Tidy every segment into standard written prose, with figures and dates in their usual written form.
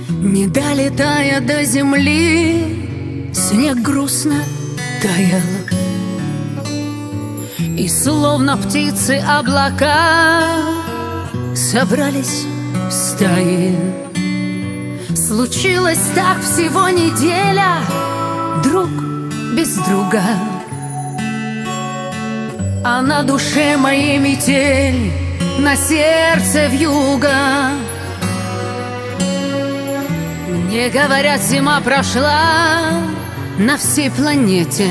Не долетая до земли, снег грустно таял, и словно птицы облака собрались в стаи. Случилось так всего неделя, друг без друга, а на душе моей метель, на сердце вьюга. Мне говорят, зима прошла на всей планете.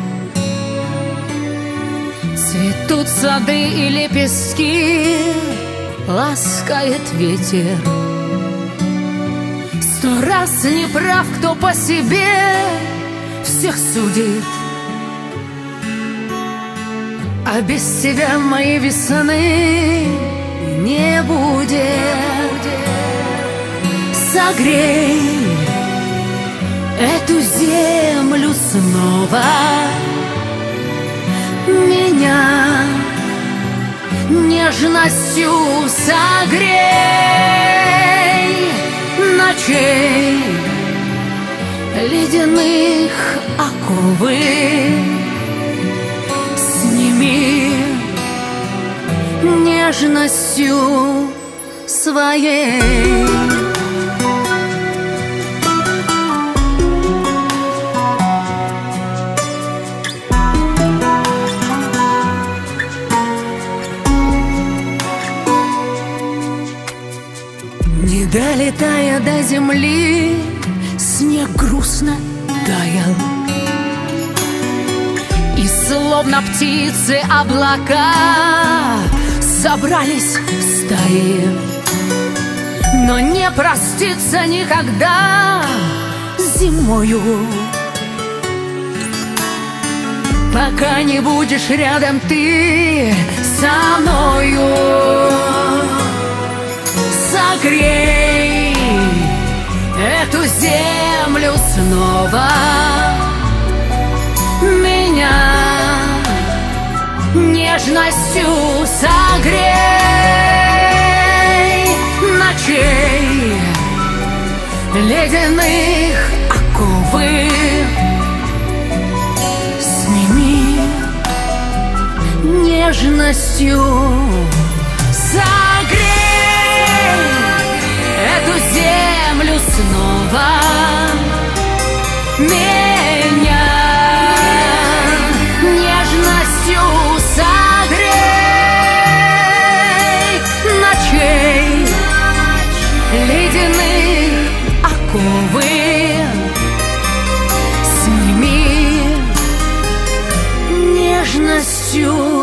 Цветут сады и лепестки, ласкает ветер. 100 раз не прав, кто по себе всех судит. А без тебя моей весны не будет. Согрей эту землю снова, меня нежностью согрей. Ночей ледяных оковы сними нежностью своей. Не долетая до земли, снег грустно таял, и словно птицы облака собрались в стаи. Но не проститься никогда зимою, пока не будешь рядом ты со мною. Согрей эту землю снова, меня нежностью согрей. Ночей ледяных оковы сними нежностью согрей. Эту землю снова, меня нежностью согрей. Ночей ледяных оковы сними нежностью